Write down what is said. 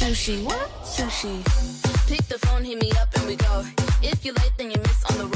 Sushi, what? Sushi. Pick the phone, hit me up, and we go. If you late, then you miss on the